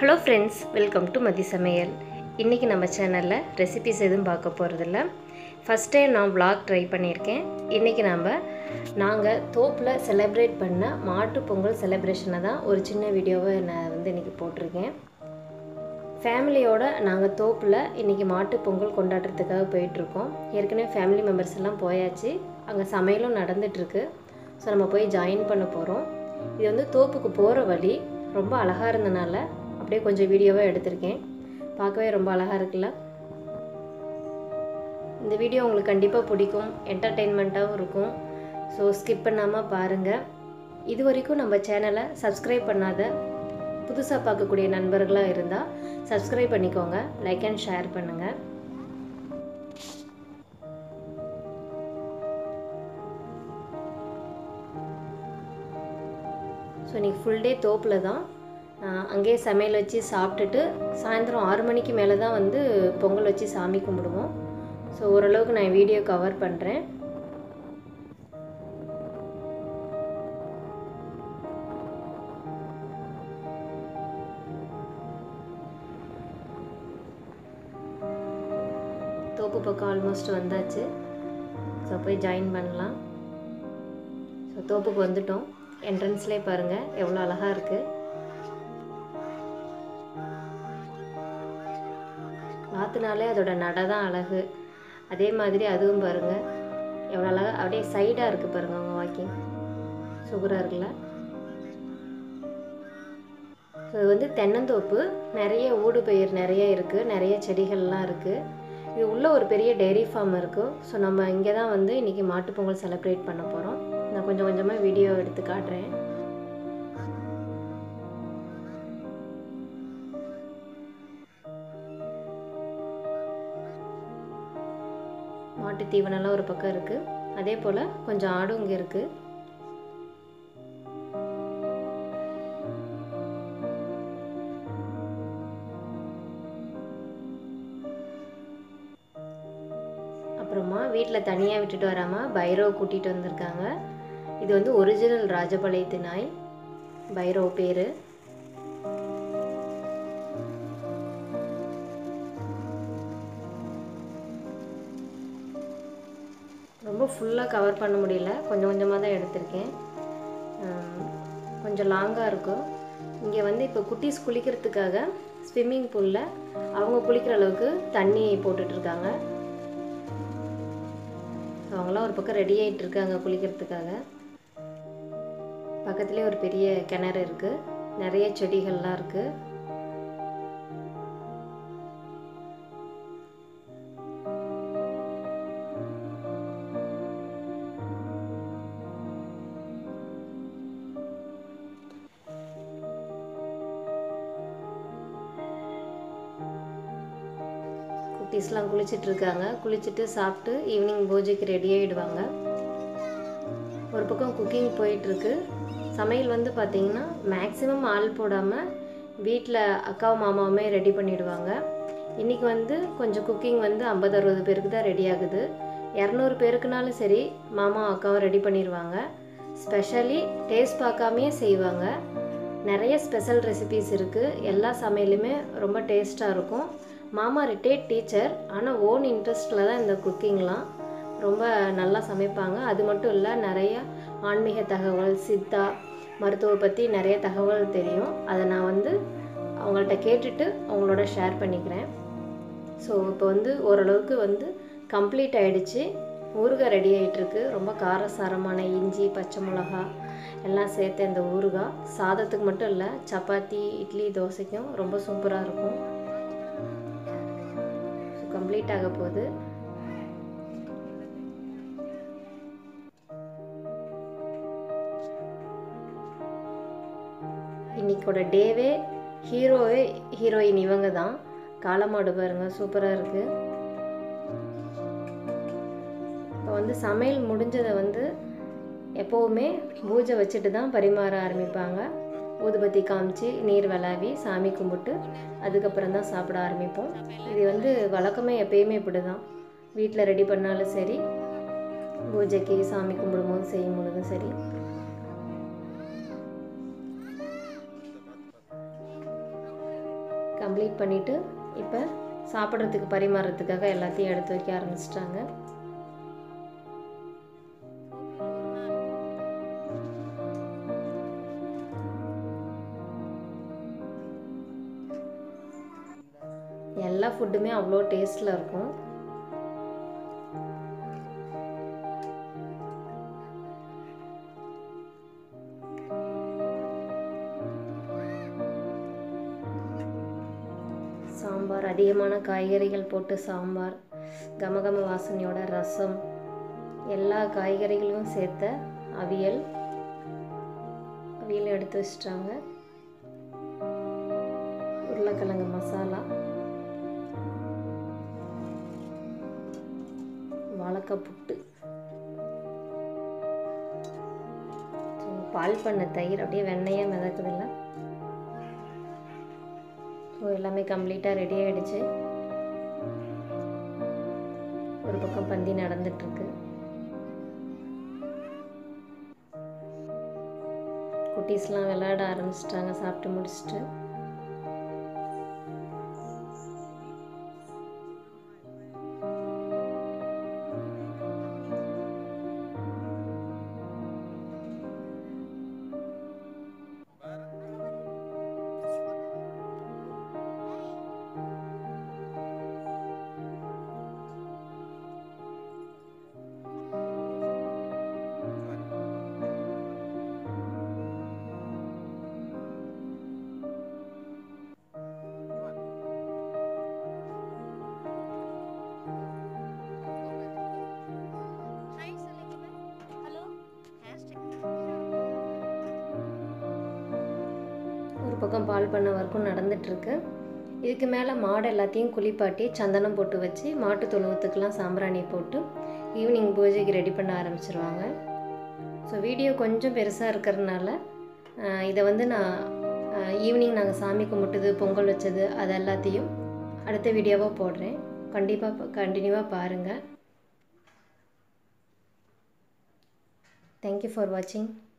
Hello friends, welcome to Mathi சமையல். இன்றைக்கி நம்ம சேனலில் ரெசிபிஸ் எதுவும் பார்க்க போகிறதில்ல. ஃபஸ்ட் டைம் நான் vlog ட்ரை பண்ணியிருக்கேன். இன்றைக்கி நாங்கள் தோப்பில் செலிப்ரேட் பண்ண மாட்டு பொங்கல் செலிப்ரேஷனை தான் ஒரு சின்ன வீடியோவை நான் இன்றைக்கி போட்டிருக்கேன். ஃபேமிலியோடு நாங்கள் தோப்பில் இன்றைக்கி மாட்டு பொங்கல் கொண்டாடுறதுக்காக போயிட்டுருக்கோம். ஏற்கனவே ஃபேமிலி மெம்பர்ஸ் எல்லாம் போயாச்சு. அங்கே சமையலும் நடந்துகிட்ருக்கு. ஸோ நம்ம போய் ஜாயின் பண்ண போகிறோம். இது தோப்புக்கு போகிற வழி ரொம்ப அழகாக இருந்தனால அப்படியே கொஞ்சம் வீடியோவாக எடுத்திருக்கேன். பார்க்கவே ரொம்ப அழகாக இருக்குல்ல. இந்த வீடியோ உங்களுக்கு கண்டிப்பாக பிடிக்கும், என்டர்டெயின்மெண்ட்டாகவும் இருக்கும். ஸோ ஸ்கிப் பண்ணாமல் பாருங்கள். இது வரைக்கும் நம்ம சேனலை சப்ஸ்கிரைப் பண்ணாத புதுசாக பார்க்கக்கூடிய நண்பர்களாக இருந்தால் சப்ஸ்கிரைப் பண்ணிக்கோங்க, லைக் அண்ட் ஷேர் பண்ணுங்கள். ஸோ இன்றைக்கி ஃபுல் டே தோப்பில் தான். அங்கேயே சமையல் வச்சு சாப்பிட்டுட்டு சாயந்தரம் 6 மணிக்கு மேலே தான் பொங்கல் வச்சு சாமி கும்பிடுவோம். ஸோ ஓரளவுக்கு நான் வீடியோ கவர் பண்ணுறேன். தோப்பு பக்கம் ஆல்மோஸ்ட் வந்தாச்சு. ஸோ போய் ஜாயின் பண்ணலாம். ஸோ தோப்புக்கு வந்துட்டோம். என்ட்ரன்ஸ்லேயே பாருங்கள் எவ்வளோ அழகாக இருக்குது. வாத்துனாலே அதோட நடை தான் அழகு. அதே மாதிரி அதுவும் பாருங்கள் எவ்வளோ அழகாக அப்படியே சைடாக இருக்குது பாருங்கள். அவங்க வாக்கிங் சூப்பராக இருக்குல்ல. ஸோ இது தென்னந்தோப்பு, நிறைய ஊடு பயிர் நிறைய இருக்குது, நிறைய செடிகள்லாம் இருக்குது. இது உள்ள ஒரு பெரிய டெய்ரி ஃபார்ம் இருக்குது. ஸோ நம்ம இங்கே தான் இன்றைக்கி மாட்டுப்பொங்கல் செலிப்ரேட் பண்ண போகிறோம். நான் கொஞ்சம் கொஞ்சமாக வீடியோ எடுத்து காட்டுறேன். மாட்டு தீவனம்லாம் ஒரு பக்கம் இருக்குது. அதே போல் கொஞ்சம் ஆடும் இங்கே இருக்குது. அப்புறமா வீட்டில் தனியாக விட்டுட்டு வராமல் பைரவ் கூட்டிகிட்டு வந்திருக்காங்க. இது ஒரிஜினல் ராஜபாளையத்து நாய். பைரவ் பேர். ரொம்ப ஃபுல்லாக கவர் பண்ண முடியல, கொஞ்சம் கொஞ்சமாக தான் எடுத்திருக்கேன். கொஞ்சம் லாங்காக இருக்கும். இங்கே இப்போ குட்டீஸ் குளிக்கிறதுக்காக ஸ்விம்மிங் பூலில் அவங்க குளிக்கிற அளவுக்கு தண்ணி போட்டுட்ருக்காங்க. அவங்களாம் ஒரு பக்கம் ரெடி ஆகிட்டு இருக்காங்க குளிக்கிறதுக்காக. பக்கத்துலேயே ஒரு பெரிய கிணறு இருக்குது, நிறைய செடிகள்லாம் இருக்குது. குட்டீஸ்லாம் குளிச்சிட்ருக்காங்க. குளிச்சுட்டு சாப்பிட்டு ஈவினிங் பூஜைக்கு ரெடி ஆகிடுவாங்க. ஒரு பக்கம் குக்கிங் போயிட்டுருக்கு. சமையல் பார்த்திங்கன்னா மேக்ஸிமம் ஆள் போடாமல் வீட்டில் அக்காவும் மாமாவுமே ரெடி பண்ணிவிடுவாங்க. இன்றைக்கி கொஞ்சம் குக்கிங் 50-60 பேருக்கு தான் ரெடி ஆகுது. 200 பேருக்குனாலும் சரி மாமா அக்காவும் ரெடி பண்ணிடுவாங்க. ஸ்பெஷலி டேஸ்ட் பார்க்காமையே செய்வாங்க. நிறைய ஸ்பெஷல் ரெசிபீஸ் இருக்குது. எல்லா சமையலுமே ரொம்ப டேஸ்ட்டாக இருக்கும். மாமா ரிட்டையர்ட் டீச்சர், ஆனால் ஓன் இன்ட்ரெஸ்டில் தான் இந்த குக்கிங்லாம். ரொம்ப நல்லா சமைப்பாங்க. அது மட்டும் இல்லை, நிறைய ஆன்மீக தகவல், சித்தா மருத்துவ பற்றி நிறைய தகவல் தெரியும். அதை நான் அவங்கள்ட்ட கேட்டுட்டு அவங்களோட ஷேர் பண்ணிக்கிறேன். ஸோ இப்போ ஓரளவுக்கு கம்ப்ளீட் ஆகிடுச்சு. ஊறுகாய் ரெடி ஆகிட்டுருக்கு. ரொம்ப காரசாரமான இஞ்சி, பச்சை மிளகா எல்லாம் சேர்த்து இந்த ஊறுகாய் சாதத்துக்கு மட்டும் இல்லை, சப்பாத்தி, இட்லி, தோசைக்கும் ரொம்ப சூப்பராக இருக்கும். கம்ப்ளீட் ஆக போகுது. இன்னைக்கோட டேவே ஹீரோயின் இவங்க தான். காளமாடு பாருங்க, சூப்பராக இருக்கு. இப்போ சமையல் முடிஞ்சதை எப்போவுமே பூஜை வச்சுட்டு தான் பரிமாற ஆரம்பிப்பாங்க. ஊதுபத்தி காமிச்சு நீர் விளாவி சாமி கும்பிட்டு அதுக்கப்புறம் தான் சாப்பிட ஆரம்பிப்போம். இது வழக்கமே எப்பயுமே இப்படி தான். வீட்டில் ரெடி பண்ணாலும் சரி, பூஜைக்கு சாமி கும்பிடும்போது செய்யும் பொழுதும் சரி. கம்ப்ளீட் பண்ணிவிட்டு இப்போ சாப்பிட்றதுக்கு பரிமாறுறதுக்காக எல்லாத்தையும் எடுத்து வைக்க ஆரம்பிச்சிட்டாங்க. எல்லா ஃபுட்டுமே அவ்வளோ டேஸ்ட்டில் இருக்கும். சாம்பார், அதிகமான காய்கறிகள் போட்டு சாம்பார், கமகம வாசனையோட ரசம், எல்லா காய்கறிகளும் சேர்த்த அவியல் எடுத்து வச்சிட்டாங்க. உருளைக்கிழங்கு மசாலா, வாழைக்காய் புட்டு, பால் பண்ண தயிர் அப்படியே வெண்ணெயாக மிதக்குதில்ல. ஸோ எல்லாமே கம்ப்ளீட்டாக ரெடி ஆகிடுச்சு. ஒரு பக்கம் பந்தி நடந்துட்டுருக்கு. குட்டீஸ்லாம் விளையாட ஆரம்பிச்சிட்டாங்க சாப்பிட்டு முடிச்சுட்டு. ஒரு பக்கம் பால் பண்ண வரைக்கும் நடந்துட்டுருக்கு. இதுக்கு மேலே மாடு எல்லாத்தையும் குளிப்பாட்டி சந்தனம் போட்டு வச்சு மாட்டு தொழுவத்துக்கெலாம் சாம்பிராணி போட்டு ஈவினிங் பூஜைக்கு ரெடி பண்ண ஆரம்பிச்சிருவாங்க. ஸோ வீடியோ கொஞ்சம் பெருசாக இருக்கிறதுனால இதை நான் ஈவினிங் நாங்கள் சாமி கும்பிட்டது, பொங்கல் வச்சது அது எல்லாத்தையும் அடுத்த வீடியோவாக போடுறேன். கண்டிப்பாக கண்டினியூவாக பாருங்கள். தேங்க்யூ ஃபார் வாட்சிங்.